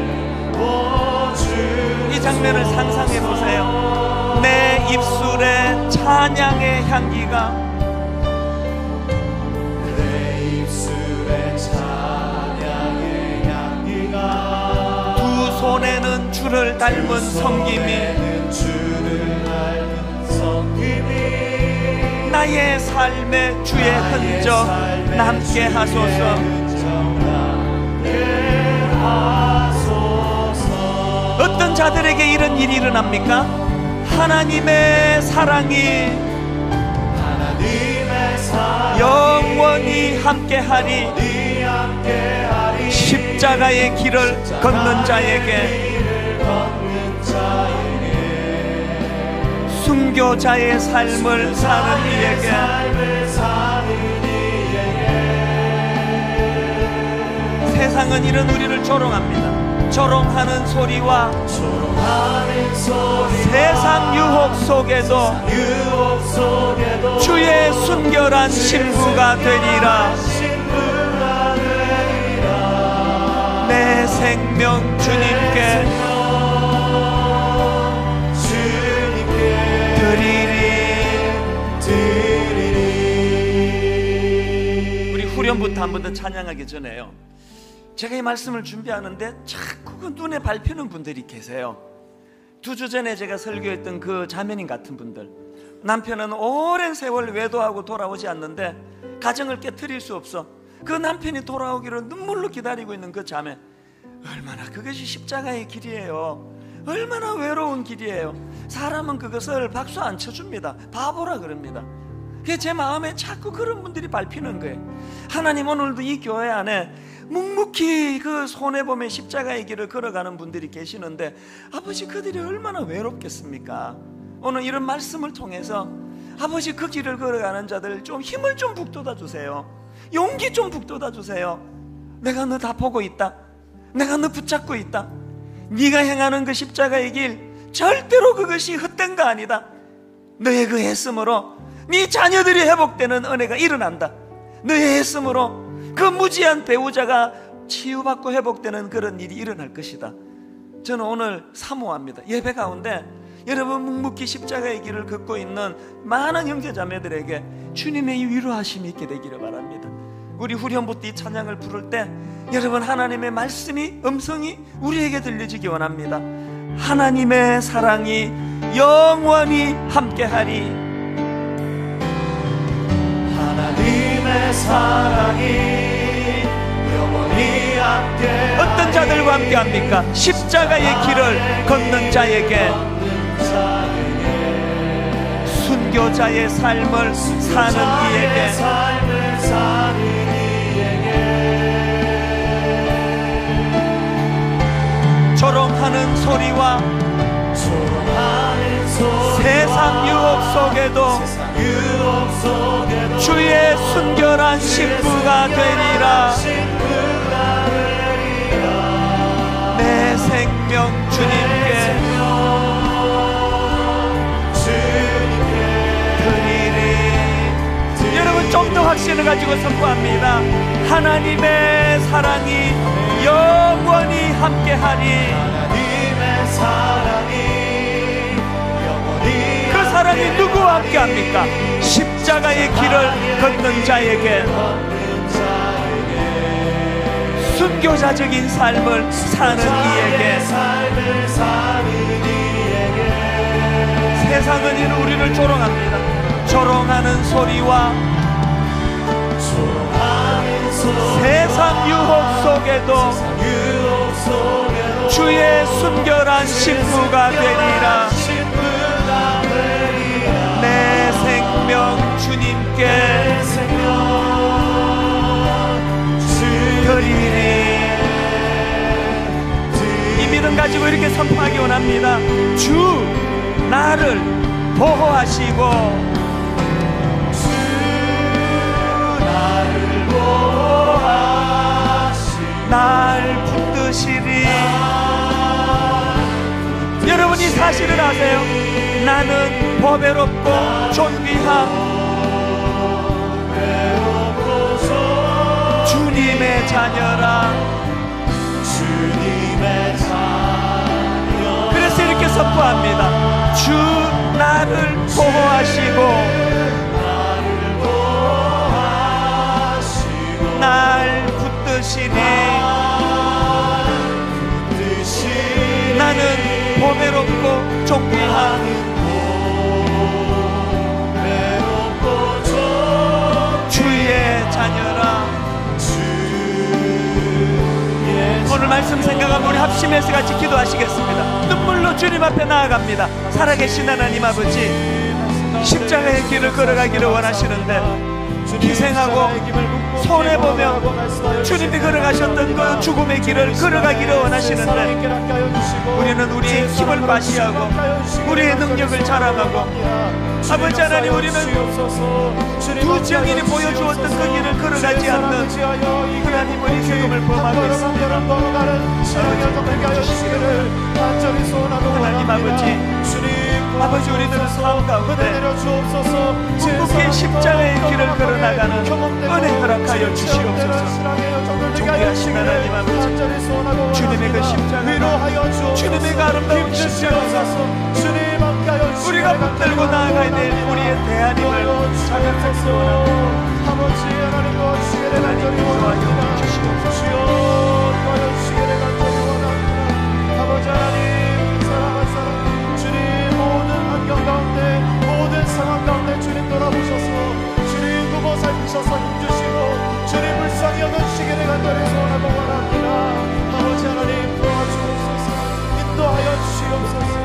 채워주소서. 이 장면을 상상해 보세요. 내 입술에 찬양의 향기가, 내 입술에 찬양의 향기가, 두 손에는 주를 닮은 섬김이, 주를 닮은 섬김이, 나의 삶에 주의 흔적 남게 하소서. 어떤 자들에게 이런 일이 일어납니까? 하나님의 사랑이 영원히 함께하리. 십자가의 길을 걷는 자에게, 순교자의 삶을 사는 이에게, 세상은 이런 우리를 조롱합니다. 조롱하는 소리와 세상 유혹 속에도 주의 순결한 신부가 되리라. 내 생명 주님께 드리리. 우리 후렴부터 한 번 더 찬양하기 전에요, 제가 이 말씀을 준비하는데 자꾸 그 눈에 밟히는 분들이 계세요. 2주 전에 제가 설교했던 그 자매님 같은 분들, 남편은 오랜 세월 외도하고 돌아오지 않는데 가정을 깨트릴 수 없어 그 남편이 돌아오기를 눈물로 기다리고 있는 그 자매, 얼마나 그것이 십자가의 길이에요. 얼마나 외로운 길이에요. 사람은 그것을 박수 안 쳐줍니다. 바보라 그럽니다. 그게 제 마음에 자꾸 그런 분들이 밟히는 거예요. 하나님 오늘도 이 교회 안에 묵묵히 그 손해보며 십자가의 길을 걸어가는 분들이 계시는데, 아버지 그들이 얼마나 외롭겠습니까? 오늘 이런 말씀을 통해서 아버지 그 길을 걸어가는 자들 좀 힘을 좀 북돋아 주세요. 용기 좀 북돋아 주세요. 내가 너 다 보고 있다. 내가 너 붙잡고 있다. 네가 행하는 그 십자가의 길 절대로 그것이 헛된 거 아니다. 너의 그 애씀으로 네 자녀들이 회복되는 은혜가 일어난다. 너의 애씀으로 그 무지한 배우자가 치유받고 회복되는 그런 일이 일어날 것이다. 저는 오늘 사모합니다. 예배 가운데 여러분 묵묵히 십자가의 길을 걷고 있는 많은 형제자매들에게 주님의 위로하심이 있게 되기를 바랍니다. 우리 후렴부터 이 찬양을 부를 때 여러분 하나님의 말씀이, 음성이 우리에게 들려지기 원합니다. 하나님의 사랑이 영원히 함께하리. 하나님의 사랑이 영원히 함께. 어떤 자들과 함께 합니까? 십자가의 길을 걷는 자에게, 순교자의 삶을 사는 이에게, 조롱하는 소리와 세상 유혹 속에도 주의 순결한 신부가 되리라. 내 생명 주님께 드리리. 여러분 좀 더 확신을 가지고 선포합니다. 하나님의 사랑이 영원히 함께하리. 그 사랑이 누구와 함께합니까? 십자가의 길을 걷는 자에게, 순교자적인 삶을 사는 이에게. 세상은 이는 우리를 조롱합니다. 조롱하는 소리와 세상 유혹 속에도 주의 순결한 신부가 되리라. 내 생명 주님께 드리리. 이 믿음 가지고 이렇게 선포하기 원합니다. 주 나를 보호하시고 주 나를 보호하시고 날 붙드시리. 여러분 이 사실을 아세요? 나는 보배롭고 존귀한 주님의 자녀라. 주님의 자녀. 그래서 이렇게 선포합니다. 주 나를 보호하시고 날 붙드시니 나는 보배롭고 존귀한 주의 자녀라. 오늘 말씀 생각하면 우리 합심해서 같이 기도하시겠습니다. 눈물로 주님 앞에 나아갑니다. 살아계신 하나님 아버지, 십자가의 길을 걸어가기를 원하시는데 희생하고 손해보며 주님이 걸어가셨던 그 죽음의 길을 걸어가기를 원하시는데 우리는 우리의 힘을 과시하고 우리의 능력을 자랑하고 아버지 하나님, 우리는 두 증인이 보여주었던 그 길을 걸어가지 않는 하나님, 우리 세금을 범하고 있습니다. 하나님 아버지, 우리들은 삶 가운데 궁극의 십자가의 길을 걸어나가는 은혜 허락하여 주시옵소서. 존귀하신 하나님 아버지, 주님의 그 십자가, 주님의 그 아름다운 십자가가 우리가 붙들고 나아가야 될 우리의 대안임을 자각하기 원합니다. 하나님 인도하여 주시옵소서. 아버지 하나님, 사랑하는 사람, 주님 모든 환경 가운데, 모든 상황 가운데 주님 돌아보셔서 주님 부모 살피셔서 힘주시고 주님 불쌍히 여겨주시기를 간절히 소원하고 원합니다. 아버지 하나님, 도와주옵소서. 인도하여 주시옵소서.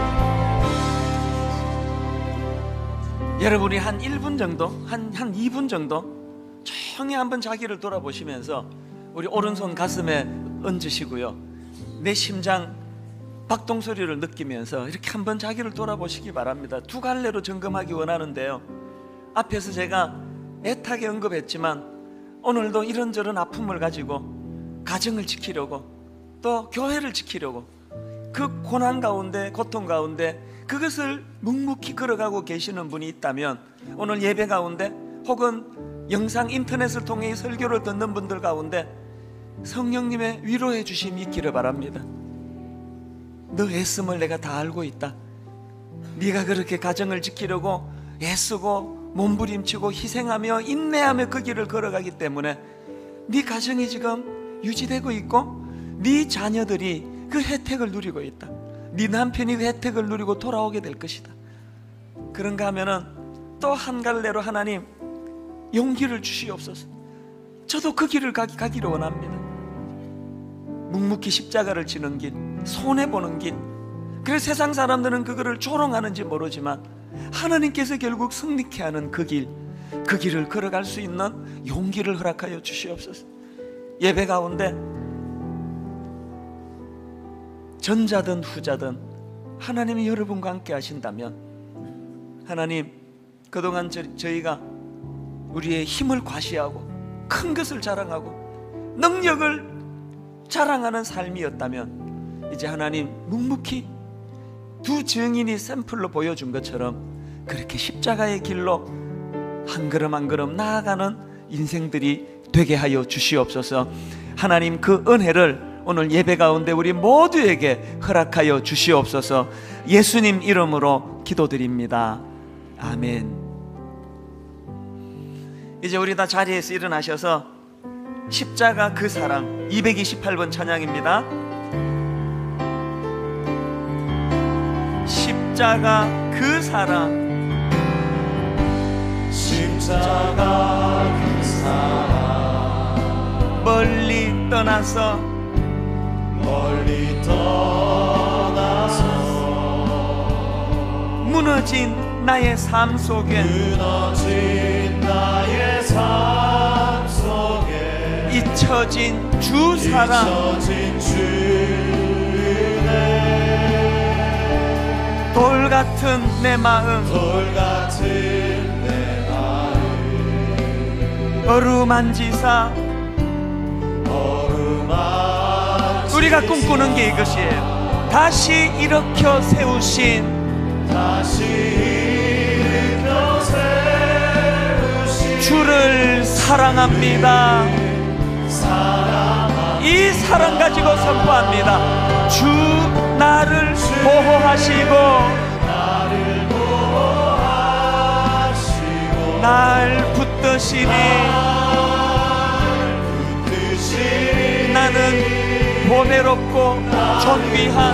여러분이 한 1분 정도, 한 2분 정도 조용히 한번 자기를 돌아보시면서 우리 오른손 가슴에 얹으시고요, 내 심장 박동 소리를 느끼면서 이렇게 한번 자기를 돌아보시기 바랍니다. 두 갈래로 점검하기 원하는데요, 앞에서 제가 애타게 언급했지만 오늘도 이런저런 아픔을 가지고 가정을 지키려고 또 교회를 지키려고 그 고난 가운데, 고통 가운데 그것을 묵묵히 걸어가고 계시는 분이 있다면 오늘 예배 가운데 혹은 영상 인터넷을 통해 설교를 듣는 분들 가운데 성령님의 위로해 주심이 있기를 바랍니다. 너 애씀을 내가 다 알고 있다. 네가 그렇게 가정을 지키려고 애쓰고 몸부림치고 희생하며 인내하며 그 길을 걸어가기 때문에 네 가정이 지금 유지되고 있고 네 자녀들이 그 혜택을 누리고 있다. 네 남편이 그 혜택을 누리고 돌아오게 될 것이다. 그런가 하면은 또 한 갈래로 하나님 용기를 주시옵소서. 저도 그 길을 가기를 원합니다. 묵묵히 십자가를 지는 길, 손해보는 길. 그래서 세상 사람들은 그거를 조롱하는지 모르지만 하나님께서 결국 승리케 하는 그 길을 걸어갈 수 있는 용기를 허락하여 주시옵소서. 예배 가운데 전자든 후자든 하나님이 여러분과 함께 하신다면 하나님, 그동안 저희가 우리의 힘을 과시하고 큰 것을 자랑하고 능력을 자랑하는 삶이었다면 이제 하나님 묵묵히 두 증인이 샘플로 보여준 것처럼 그렇게 십자가의 길로 한 걸음 한 걸음 나아가는 인생들이 되게 하여 주시옵소서. 하나님, 그 은혜를 오늘 예배 가운데 우리 모두에게 허락하여 주시옵소서. 예수님 이름으로 기도드립니다. 아멘. 이제 우리 다 자리에서 일어나셔서 십자가 그 사랑 228번 찬양입니다. 십자가 그 사랑, 십자가 그 사랑, 멀리 떠나서 무너진 나의 삶 속에 잊혀진 주 사랑, 돌 같은 내 마음 돌 같은 내 마음 어루만지사 어루만지사 우리가 꿈꾸는 게 이것이에요. 다시 일으켜 세우신 다시 일으켜 세우신 주를 사랑합니다. 이 사랑 가지고 선포합니다. 주 나를 보호하시고 날 붙드시니 나는 보배롭고 존귀한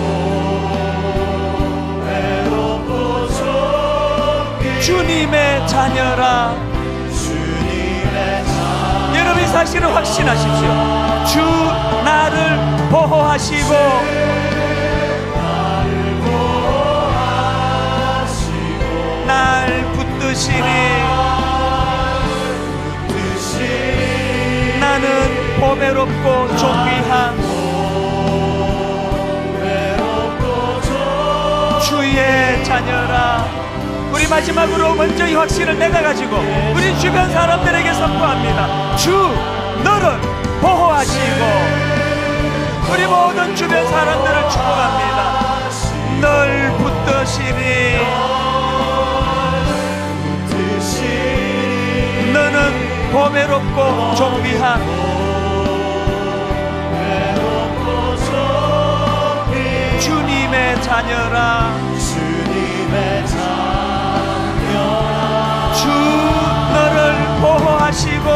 주님의 자녀라. 여러분 이 사실을 확신하십시오. 주 나를 보호하시고 날 붙드시니 나는 보배롭고 존귀한 주의 자녀라. 우리 마지막으로 먼저 이 확신을 내가 가지고 우리 주변 사람들에게 선포합니다. 주 너를 보호하시고 우리 모든 주변 사람들을 축복합니다. 널 붙드시니 너는 보배롭고 존귀한 주님의 자녀라. 주 너를 보호하시고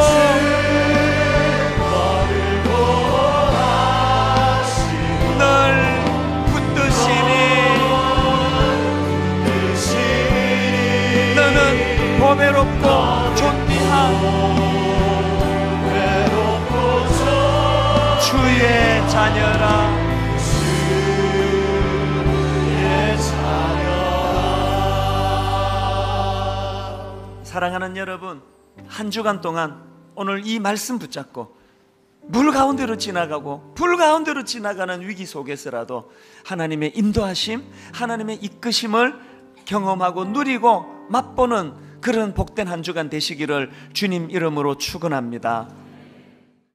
널 붙드시니 너는 보배롭고 존귀한 주의 자녀라. 사랑하는 여러분, 한 주간 동안 오늘 이 말씀 붙잡고 물 가운데로 지나가고 불 가운데로 지나가는 위기 속에서라도 하나님의 인도하심, 하나님의 이끄심을 경험하고 누리고 맛보는 그런 복된 한 주간 되시기를 주님 이름으로 축원합니다.